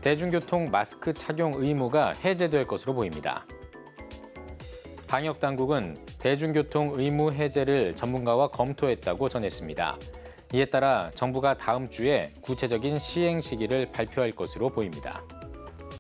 대중교통 마스크 착용 의무가 해제될 것으로 보입니다. 방역당국은 대중교통 의무 해제를 전문가와 검토했다고 전했습니다. 이에 따라 정부가 다음 주에 구체적인 시행 시기를 발표할 것으로 보입니다.